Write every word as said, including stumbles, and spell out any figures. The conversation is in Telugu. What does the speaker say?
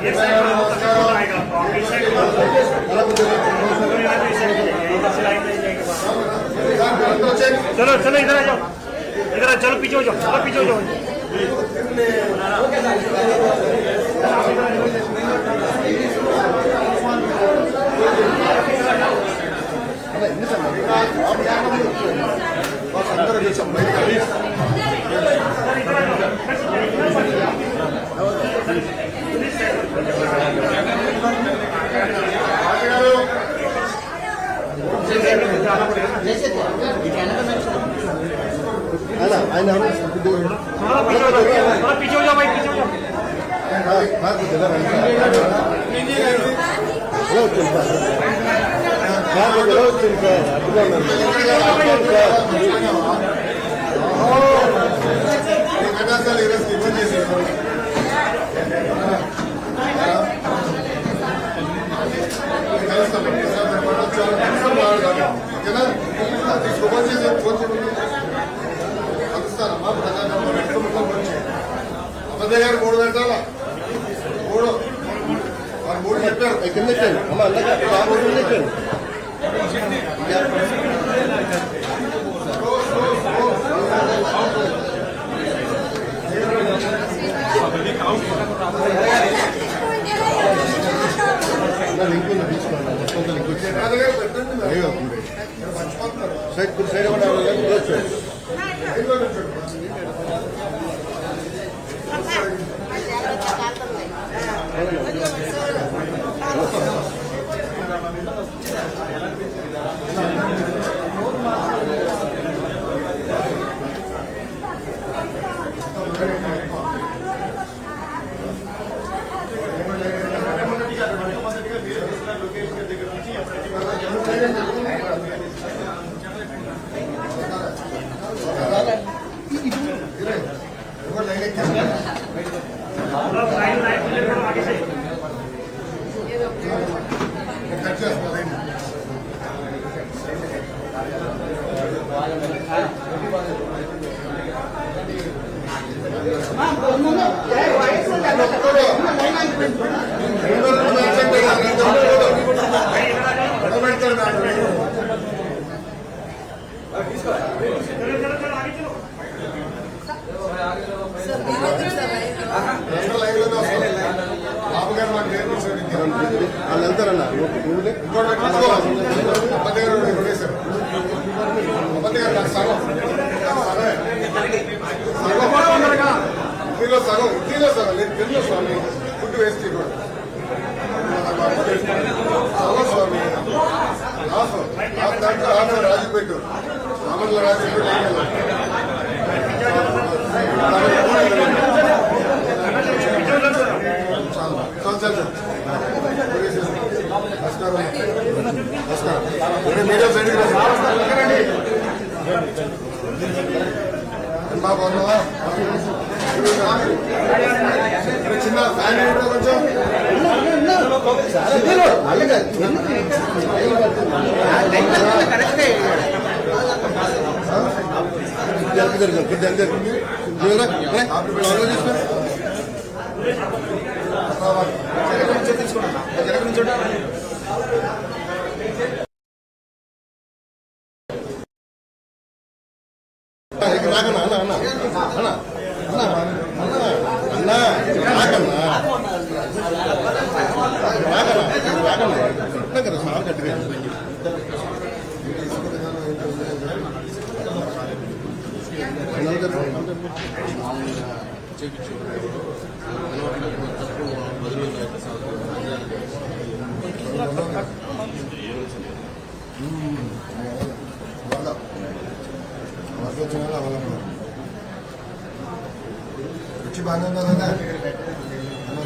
चलो चलो इधर आ जाओ, इधर आ, चलो पीछे हो जाओ, चलो पीछे हो जाओ। पीछे हो जाओ भाई, पीछे हो जाओ। గారు మూడు పెట్టాలా మూడు మూడు చెప్పారు కింద అమ్మ అన్న మూడు చెప్పారు సైడ్ సైడ్ వాళ్ళు వెళ్తారన్నా ఇంటిలో సగం ఇంటిలో సగం లేదు తెలుగు స్వామి ఫుడ్ వేస్ట్ సగం స్వామి దాంట్లో ఆమె రాజు పెట్టు ఆమెలో రాజు పెట్టు నమస్కారం నమస్కారం మీడియా సైడ్ బాగున్నావా చిన్న ఫ్యాన్ కొంచెం రాకన్నా అన్న అన్న అన్న అన్న రాకన్నా రాకన్నా రాకన్నా కదా సార్ గట్టిగా రుచి బాగానే ఉందా?